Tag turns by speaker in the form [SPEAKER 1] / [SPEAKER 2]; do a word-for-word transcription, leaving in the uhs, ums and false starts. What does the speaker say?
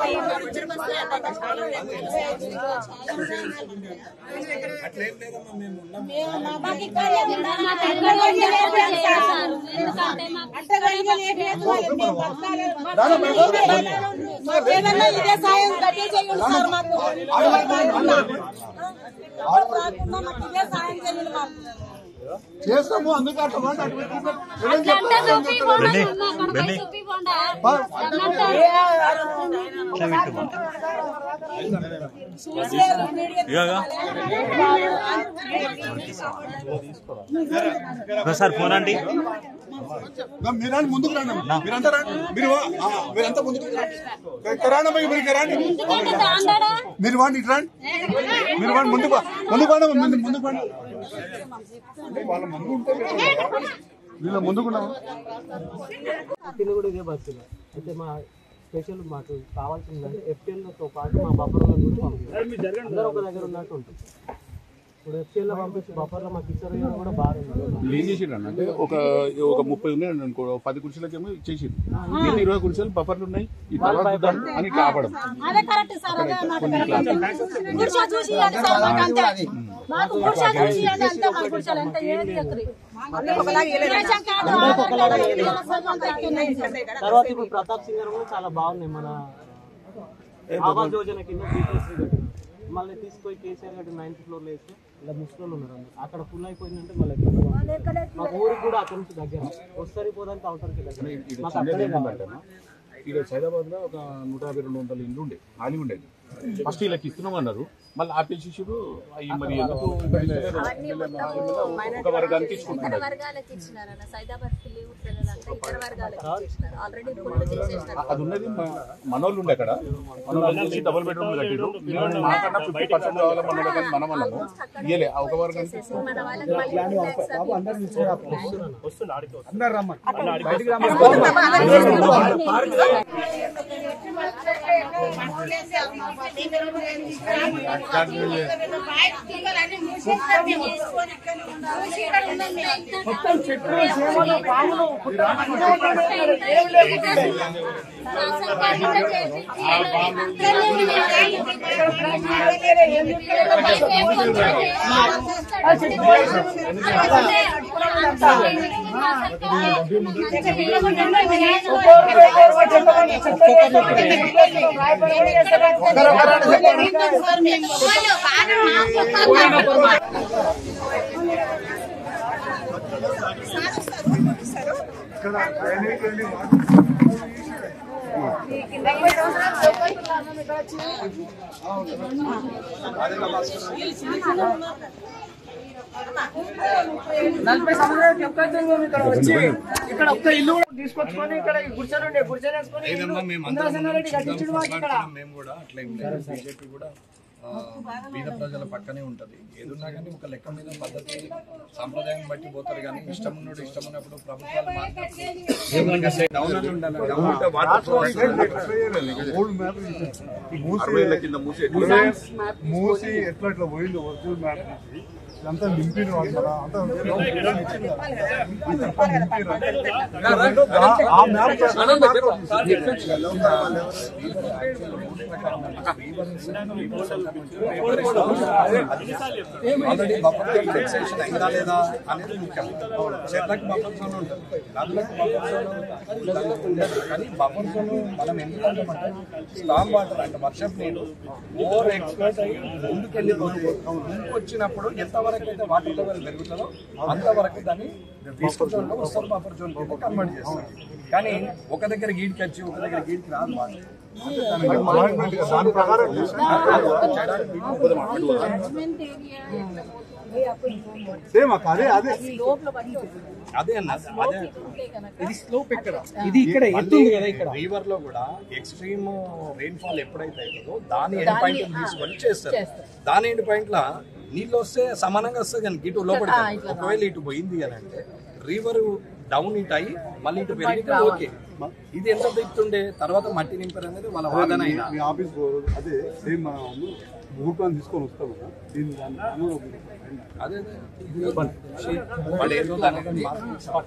[SPEAKER 1] ఇదే సాయం గట్టి చేయండి సార్ మాకు ఇదే సాయం చేయండి మాకు
[SPEAKER 2] చేస్తాము అందుకు అట్లా
[SPEAKER 3] సార్ ఫోన్ అండి
[SPEAKER 2] మీరా ముందుకు రండి మీరంతా రండి మీరు మీరంతా ముందుకు రండి మీరు రండి మీరు వాడిని ఇటు రండి మీరు వాడిని ముందుకు ముందుకు పండి ముందుకు పండి వాళ్ళ ముందు ఉంటే వీళ్ళ ముందుకున్నాము
[SPEAKER 4] కూడా ఇదే బస్సులో అయితే మా స్పెషల్ మాకు కావాల్సిందంటే ఎఫ్టీఎల్తో పాటు మా బఫర్లో కూడా పంపించారు అందరూ ఒక దగ్గర ఉన్నట్టు ఉంటుంది ఇప్పుడు ఎఫ్టీఎల్లో పంపించి బఫర్లో మాకు ఇచ్చారు కూడా బాగుంది
[SPEAKER 2] ఏం చేసిండు అంటే ఒక ఒక ముప్పై ఉన్నాయి అనుకో పది కుర్చీలకేమో ఇచ్చేసిండు ఇరవై కుర్చీలు బఫర్లు ఉన్నాయి ఈ తర్వాత అని కాపాడం
[SPEAKER 4] తర్వాత ఇప్పుడు ప్రతాప్ సింగర్ కూడా చాలా బాగున్నాయి మన ఆవాస్ యోజన కింద మళ్ళీ తీసుకొని కేసీఆర్ గారి నైన్త్ ఫ్లోర్ లో వేస్తే ఇలా ముస్లింలు ఉన్నారు అక్కడ ఫుల్ అయిపోయిందంటే మళ్ళీ మా ఊరికి కూడా అక్కడ నుంచి దగ్గర వస్తారు పోదానికి అవసరానికి దగ్గర
[SPEAKER 2] ఇక్కడ సైదాబాద్ లో ఒక నూట యాభై రెండు వందల ఇండ్లు ఉండే ఖాళీ ఉండేది ఫస్ట్ వీళ్ళకి ఇస్తున్నాం అన్నారు మళ్ళీ ఆర్టీసీలు అవి మరి ఒక వర్గానికి ఇచ్చుకుంటున్నారు అది ఉన్నది మనోళ్ళు ఉండే అక్కడ మనోళ్ళు నుంచి డబుల్ బెడ్రూమ్ కట్టిరు మాకన్నా ఫిఫ్టీ పర్సెంట్ కావాలి మనోళ్ళు కానీ మనం అన్నాము ఇయ్యలే ఒక వర్గానికి మొత్తం చెట్లు చేమలు పాములు
[SPEAKER 5] నలభై సంవత్సరాలు ఇక్కడ వచ్చి ఇక్కడ ఒక్క ఇల్లు తీసుకొచ్చుకొని ఇక్కడ గుడిసెలు ఉండే గుడిసెలు వేసుకొని
[SPEAKER 6] మేము కూడా అట్లా ఏం లేదు బీజేపీ కూడా బీద ప్రజల పక్కనే ఉంటది ఏదున్నా కానీ ఒక లెక్క మీద పద్ధతి సాంప్రదాయం బట్టి పోతారు కానీ ఇష్టం ఉన్నప్పుడు ఇష్టం ఉన్నప్పుడు ప్రభుత్వాలు
[SPEAKER 2] మూసి ఎట్లా ఇట్లా పోయింది ఒరిజినల్ మ్యాప్ నుంచి అంతా నింపిన అంతా
[SPEAKER 6] ఆల్రెడీ బఫర్ జోన్ ఫిక్సేషన్ అయిందా లేదా అనేది ముఖ్యం చెట్లకు బఫర్ జోన్ ఉంటుంది నదులకు బఫర్ జోన్ ఉండదు కానీ బఫర్ జోన్ మనం ఎందుకంటే స్టామ్ వాటర్ అంటే వర్షపు నీరు ఓవర్ ఎక్స్పోర్ట్ అయ్యి ముందుకెళ్ళిపోతే ముందుకొచ్చినప్పుడు ఎంతవరకు అయితే వాటర్ లెవెల్ పెరుగుతుందో అంతవరకు దాన్ని బఫర్ జోన్ లో వస్తారు బఫర్ జోన్ కింద కన్వర్ట్ చేస్తారు కానీ ఒక దగ్గర గీడికి వచ్చి ఒక దగ్గర గీడికి రాదు వాటర్
[SPEAKER 2] దాని ప్రకారం సేమ్ అదే అదే
[SPEAKER 6] అదే అన్న అదే
[SPEAKER 5] ఇది స్లోప్ ఎక్కడ ఇది ఇక్కడ ఎత్తుంది కదా ఇక్కడ
[SPEAKER 6] రివర్ లో కూడా ఎక్స్ట్రీమ్ రెయిన్ ఫాల్ ఎప్పుడైతే అవుతుందో దాని ఎండ్ పాయింట్ తీసుకొని చేస్తారు దాని ఎండ్ పాయింట్ లా నీళ్ళు వస్తే సమానంగా వస్తుంది కానీ ఇటు లోపల ఒకవేళ ఇటు పోయింది అని అంటే రివర్ డౌన్ ఇటు అయ్యి మళ్ళీ ఇటు పెరిగితే ఓకే ఇది ఎంత దిగుతుండే తర్వాత మట్టి నింపారు అనేది వాళ్ళ వాదన అయినా
[SPEAKER 2] మీ ఆఫీస్ అదే సేమ్ భూపాన్ని తీసుకొని వస్తాము దీన్ని
[SPEAKER 6] అదే అదే వాళ్ళు ఏదో దాని